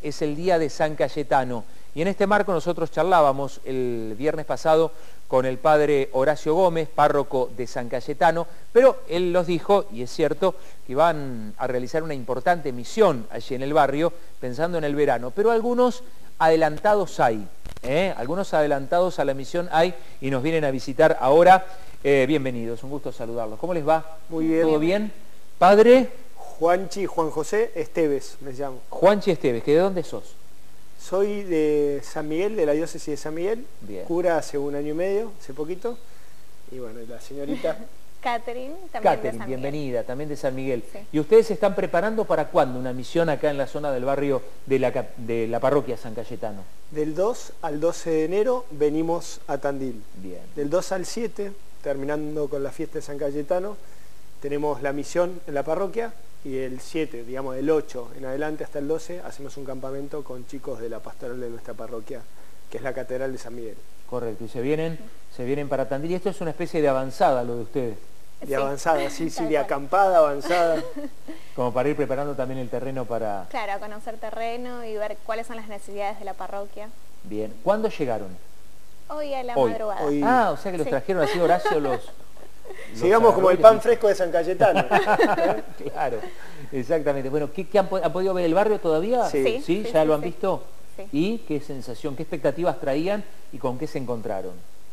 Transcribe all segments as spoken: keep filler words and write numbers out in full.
es el día de San Cayetano. Y en este marco nosotros charlábamos el viernes pasado con el padre Horacio Gómez, párroco de San Cayetano, pero él nos dijo, y es cierto, que van a realizar una importante misión allí en el barrio, pensando en el verano, pero algunos adelantados hay, ¿eh? algunos adelantados a la misión hay y nos vienen a visitar ahora. Eh, bienvenidos, un gusto saludarlos. ¿Cómo les va? Muy bien. ¿Todo bien? Padre Juanchi Juan José Esteves, me llamo. Juanchi Esteves, ¿que de dónde sos? Soy de San Miguel, de la diócesis de San Miguel. Bien. Cura hace un año y medio, hace poquito. Y bueno, y la señorita... Catherine, también Catherine, de San bienvenida, Miguel. también de San Miguel. Sí. ¿Y ustedes se están preparando para cuándo una misión acá en la zona del barrio de la, de la parroquia San Cayetano? Del dos al doce de enero venimos a Tandil. Bien. Del dos al siete, terminando con la fiesta de San Cayetano, tenemos la misión en la parroquia. Y el siete, digamos del ocho en adelante hasta el doce, hacemos un campamento con chicos de la pastoral de nuestra parroquia, que es la Catedral de San Miguel. Correcto, y se vienen, se vienen para Tandil. Y esto es una especie de avanzada lo de ustedes. De Sí. avanzada, sí, sí, de acampada, avanzada. Como para ir preparando también el terreno para... Claro, a conocer terreno y ver cuáles son las necesidades de la parroquia. Bien. ¿Cuándo llegaron? Hoy a la Hoy. madrugada. Hoy. Ah, o sea que los Sí. trajeron así, Horacio, los... Sigamos como el pan fresco de San Cayetano. Claro, exactamente. Bueno, ¿qué, qué han, ¿han podido ver el barrio todavía? Sí. Sí, ¿Sí? sí, ¿Ya sí, lo han sí. visto? Sí. ¿Y qué sensación, qué expectativas traían y con qué se encontraron?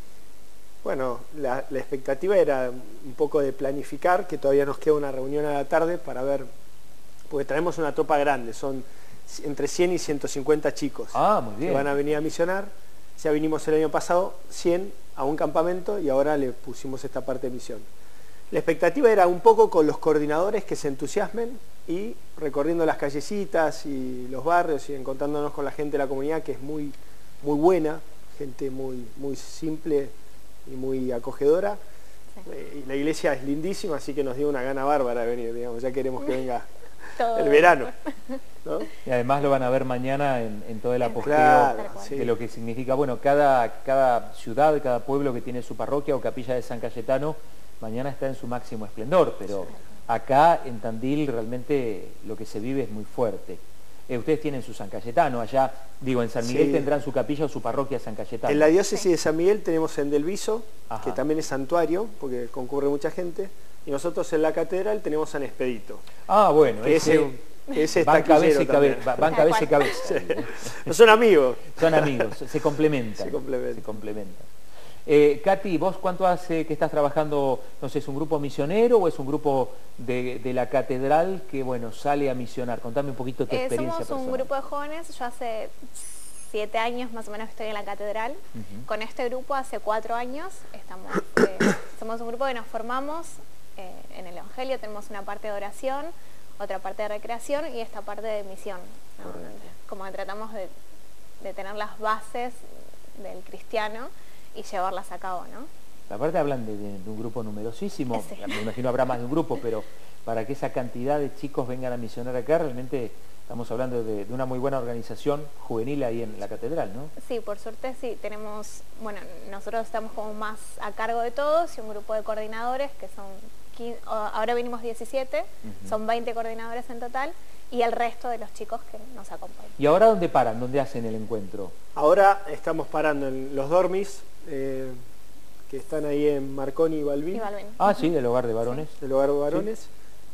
Bueno, la, la expectativa era un poco de planificar, que todavía nos queda una reunión a la tarde para ver, porque traemos una tropa grande, son entre cien y ciento cincuenta chicos Ah, muy bien. que van a venir a misionar. Ya vinimos el año pasado cien a un campamento y ahora le pusimos esta parte de misión. La expectativa era un poco con los coordinadores que se entusiasmen y recorriendo las callecitas y los barrios y encontrándonos con la gente de la comunidad, que es muy, muy buena, gente muy, muy simple y muy acogedora. Sí. Eh, y la iglesia es lindísima, así que nos dio una gana bárbara de venir, digamos, ya queremos que venga Todo. el verano, ¿no? Y además lo van a ver mañana en, en todo el apogeo Claro, de sí. lo que significa, bueno, cada, cada ciudad, cada pueblo que tiene su parroquia o capilla de San Cayetano, mañana está en su máximo esplendor, pero acá en Tandil realmente lo que se vive es muy fuerte. Eh, ustedes tienen su San Cayetano, allá, digo, en San Miguel Sí. tendrán su capilla o su parroquia San Cayetano. En la diócesis de San Miguel tenemos en Delviso, Ajá. que también es santuario, porque concurre mucha gente, y nosotros en la catedral tenemos San Expedito, Ah, bueno, que ese, ese, que ese es van cabeza y taquillero cabeza, también. van cabeza y cabeza. No son amigos. Son amigos, se complementan. Se complementan. Se complementan. Eh, Katy, ¿vos cuánto hace que estás trabajando? No sé, ¿es un grupo misionero o es un grupo de, de la catedral que, bueno, sale a misionar? Contame un poquito tu Eh, experiencia somos un personal. grupo de jóvenes, yo hace siete años más o menos estoy en la catedral. Ujú. Con este grupo hace cuatro años estamos, eh, somos un grupo que nos formamos eh, en el Evangelio, tenemos una parte de oración, otra parte de recreación y esta parte de misión, ¿no? Como que tratamos de, de tener las bases del cristiano y llevarlas a cabo, ¿no? Aparte hablan de, de- de un grupo numerosísimo, Sí. me imagino habrá más de un grupo, pero para que esa cantidad de chicos vengan a misionar acá, realmente estamos hablando de, de una muy buena organización juvenil ahí en la catedral, ¿no? Sí, por suerte sí, tenemos, bueno, nosotros estamos como más a cargo de todos y un grupo de coordinadores que son, quince, ahora venimos diecisiete, Ujú. son veinte coordinadores en total y el resto de los chicos que nos acompañan. ¿Y ahora dónde paran? ¿Dónde hacen el encuentro? Ahora estamos parando en los dormis, eh, que están ahí en Marconi y Balbín, Y Balbín. Ah, sí, del hogar de varones. el hogar de varones.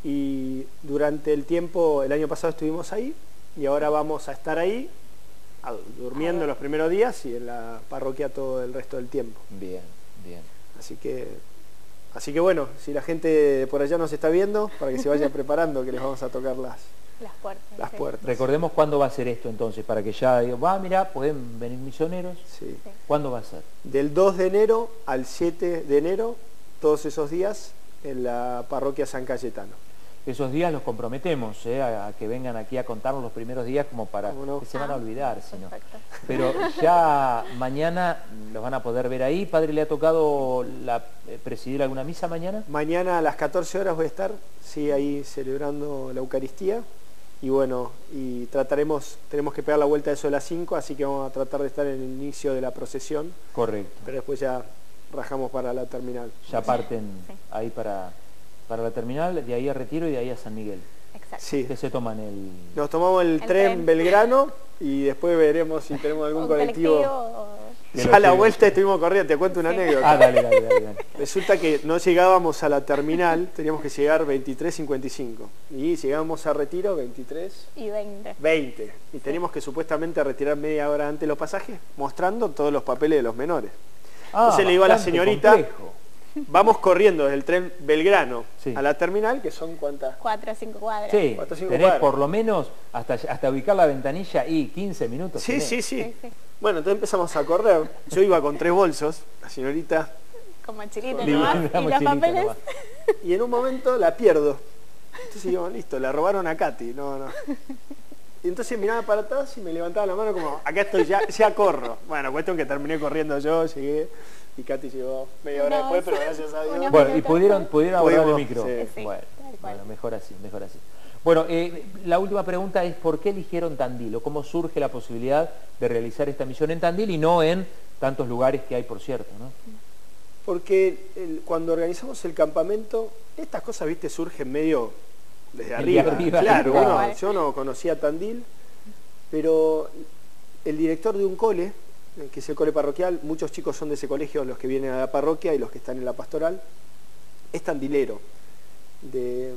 Y durante el tiempo, el año pasado estuvimos ahí, y ahora vamos a estar ahí, a- durmiendo Ah. los primeros días y en la parroquia todo el resto del tiempo. Bien, bien. Así que, así que bueno, si la gente por allá nos está viendo, para que se vaya preparando, que les vamos a tocar las, Las puertas. las sí. puertas. Recordemos cuándo va a ser esto entonces, para que ya digan, va, mira, pueden venir misioneros. Sí. Sí. ¿Cuándo va a ser? Del dos de enero al siete de enero, todos esos días, en la parroquia San Cayetano. Esos días los comprometemos, ¿eh? a, a que vengan aquí a contarnos los primeros días como para ¿Cómo no? que se van a Ah, olvidar, si no. perfecto. Pero ya mañana los van a poder ver ahí. Padre, ¿le ha tocado la, eh, presidir alguna misa mañana? Mañana a las catorce horas voy a estar, sí, ahí celebrando la Eucaristía. Y bueno, y trataremos, tenemos que pegar la vuelta de eso de las cinco, así que vamos a tratar de estar en el inicio de la procesión, Correcto. pero después ya rajamos para la terminal. Ya parten Sí. ahí para, para la terminal, de ahí a Retiro y de ahí a San Miguel. Exacto. Sí. Ustedes se toman el... Nos tomamos el, El tren, tren. Belgrano y después veremos si tenemos algún Un colectivo. colectivo o- Ya a la vuelta estuvimos corriendo, te cuento una Sí. anécdota. Ah, dale, dale, dale, dale. Resulta que no llegábamos a la terminal, teníamos que llegar veintitrés cincuenta y cinco. Y llegamos a Retiro veintitrés y veinte. veinte. Y teníamos que supuestamente retirar media hora antes los pasajes, mostrando todos los papeles de los menores. Ah, Entonces le digo a la bastante señorita, complejo. vamos corriendo desde el tren Belgrano Sí. a la terminal, que son cuántas. Cuatro o cinco cuadras. Sí, Cuatro o cinco tenés cuadras. por lo menos hasta, hasta ubicar la ventanilla y quince minutos. Sí, tenés. sí, sí, Sí, sí. Bueno, entonces empezamos a correr. Yo iba con tres bolsos, la señorita, Con mochilita Libre, nomás. una Y los mochilita papeles. nomás. y en un momento la pierdo. Entonces digo, listo, la robaron a Katy. No, no. Y entonces miraba para atrás y me levantaba la mano como, acá estoy, ya, ya corro. Bueno, cuestión que terminé corriendo yo, llegué y Katy llegó media hora No, después, pero sí. gracias a Dios. Una Bueno, y minutos. pudieron, pudieron abordar el Pudimos, micro. sí. Sí, Bueno, tal cual. bueno, mejor así, mejor así. Bueno, eh, la última pregunta es ¿por qué eligieron Tandil? ¿O cómo surge la posibilidad de realizar esta misión en Tandil y no en tantos lugares que hay, por cierto, ¿no? Porque el- cuando organizamos el campamento, estas cosas, viste, surgen medio desde El arriba. de arriba. Claro, Claro. uno- yo no conocía Tandil, pero el director de un cole, eh, que es el cole parroquial, muchos chicos son de ese colegio, los que vienen a la parroquia y los que están en la pastoral, es tandilero. De,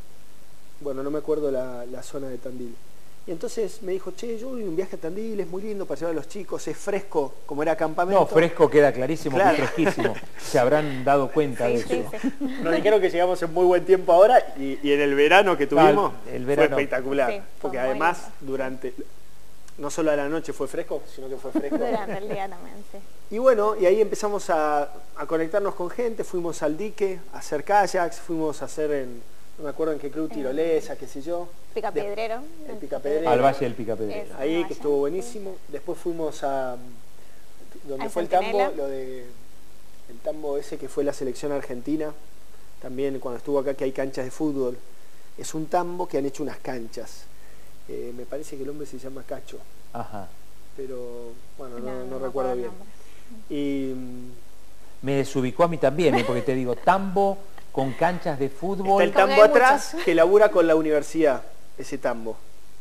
bueno, no me acuerdo la, la zona de Tandil. Y entonces me dijo, che, yo voy a un viaje a Tandil, es muy lindo para llevar a los chicos, es fresco, como era campamento. No, fresco queda clarísimo, Claro. que es fresquísimo. Se habrán dado cuenta de Sí, eso. sí, sí. Nos dijeron que llegamos en muy buen tiempo ahora y, y en el verano que tuvimos Ah, el verano. fue espectacular. Sí, fue porque muy además lindo. durante, no solo a la noche fue fresco, sino que fue fresco. Durante el día también, sí. Y bueno, y ahí empezamos a, a conectarnos con gente, fuimos al dique a hacer kayaks, fuimos a hacer en, no me acuerdo en qué club, tirolesa, qué sé yo. Picapiedrero. El Picapedrero. Al Valle del Picapedrero. Eso. Ahí Vaya, que estuvo buenísimo. Después fuimos a donde Al fue el Centinela. tambo, lo de el tambo ese que fue la selección argentina. También cuando estuvo acá que hay canchas de fútbol. Es un tambo que han hecho unas canchas. Eh, me parece que el hombre se llama Cacho, Ajá. pero bueno, no, No, no no me recuerdo acuerdo el bien. nombre. Y mm, Me desubicó a mí también, ¿eh? Porque te digo, tambo con canchas de fútbol. está el Como tambo que hay atrás que labura con la universidad, ese tambo.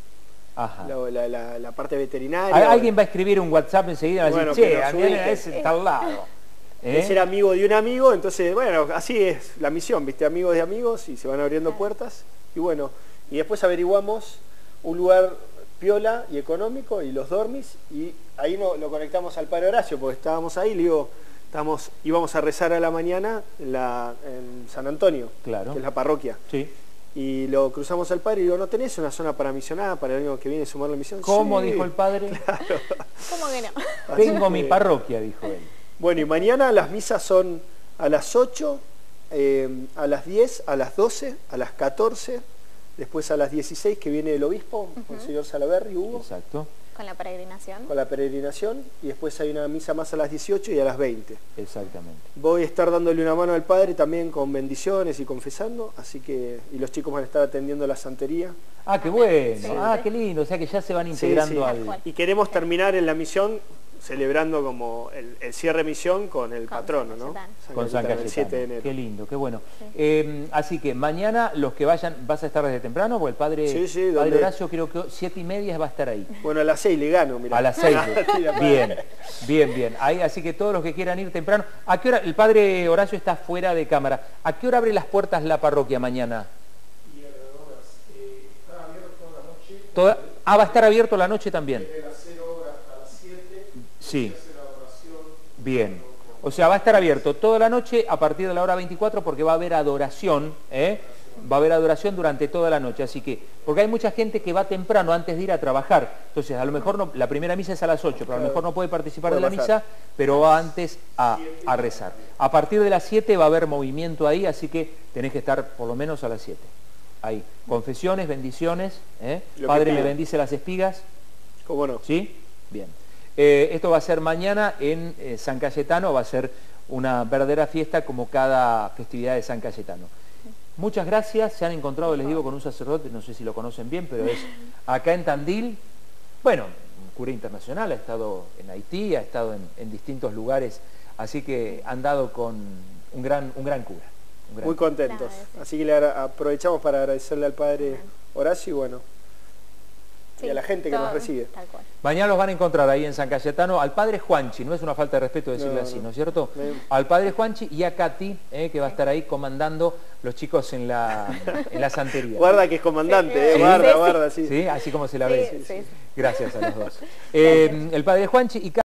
Ajá. La, la- la- la parte veterinaria. Al- Alguien va a escribir un WhatsApp enseguida y va a Bueno, decir, que che, nos Adrián ubique. ese está al lado. ¿Eh? Es ser amigo de un amigo, entonces, bueno, así es la misión, ¿viste? Amigos de amigos y se van abriendo puertas. Y bueno, y después averiguamos un lugar piola y económico y los dormis y ahí no, lo conectamos al Padre Horacio porque estábamos ahí, le digo, estábamos, íbamos a rezar a la mañana en, la, en San Antonio, Claro. que es la parroquia. Sí. Y lo cruzamos al Padre y digo, ¿no tenés una zona para misionar para el año que viene sumar la misión? ¿Cómo Sí. dijo el padre? ¿Cómo que no? Así Tengo mi que- parroquia, dijo él. Bueno, y mañana las misas son a las ocho, eh, a las diez, a las doce, a las catorce, después a las dieciséis que viene el obispo, Monseñor Salaverry, Hugo, Exacto, Con la peregrinación. con la peregrinación, y después hay una misa más a las dieciocho y a las veinte. exactamente. Voy a estar dándole una mano al Padre también con bendiciones y confesando, así que, y los chicos van a estar atendiendo la santería. Ah, qué bueno. Sí. Ah, qué lindo. O sea que ya se van Sí, integrando sí. al... Tal cual. Y queremos terminar en la misión celebrando como el, el cierre de misión con el Con patrono, San ¿no? Cayetano. Con San Cayetano, el siete de Cayetano. enero. Qué lindo, qué bueno. Sí. Eh, así que mañana los que vayan, ¿vas a estar desde temprano? Porque el padre, Sí, sí, padre donde- Horacio creo que siete y media va a estar ahí. Bueno, a las seis le gano, mirá. A las seis. Tira para- Bien, bien, bien. Ahí, así que todos los que quieran ir temprano. ¿A qué hora? El padre Horacio está fuera de cámara. ¿A qué hora abre las puertas la parroquia mañana? Toda- ah, va a estar abierto la noche también. Sí. Bien. O sea, va a estar abierto toda la noche a partir de la hora veinticuatro porque va a haber adoración, ¿eh? Va a haber adoración durante toda la noche, así que, porque hay mucha gente que va temprano antes de ir a trabajar, entonces a lo mejor no, la primera misa es a las ocho, pero a lo mejor no puede participar de la Puede pasar. misa, pero va antes a, a rezar. A partir de las siete va a haber movimiento ahí, así que tenés que estar por lo menos a las siete. Ahí, confesiones, bendiciones, ¿eh? Lo que Padre me pidan. bendice las espigas, ¿Cómo no? ¿sí? Bien. Eh, esto va a ser mañana en eh, San Cayetano, va a ser una verdadera fiesta como cada festividad de San Cayetano. Muchas gracias, se han encontrado, les digo, con un sacerdote, no sé si lo conocen bien, pero es acá en Tandil, bueno, un cura internacional, ha estado en Haití, ha estado en, en distintos lugares, así que han dado con un gran, un gran cura. un gran Muy cura. contentos. Nada, sí. Así que le agra- aprovechamos para agradecerle al Padre Horacio y bueno, Sí, y a la gente que todo, nos recibe. Tal cual. Mañana los van a encontrar ahí en San Cayetano al padre Juanchi, no es una falta de respeto decirle No, así, no. ¿no es cierto? No. Al padre Juanchi y a Katy, eh, que va a estar ahí comandando los chicos en la, en la santería. Guarda que es comandante, Sí. eh, Sí. guarda, Sí, guarda, sí. ¿Sí? Así como se la Sí, ve. sí, sí. Gracias a los dos. Eh, el padre Juanchi y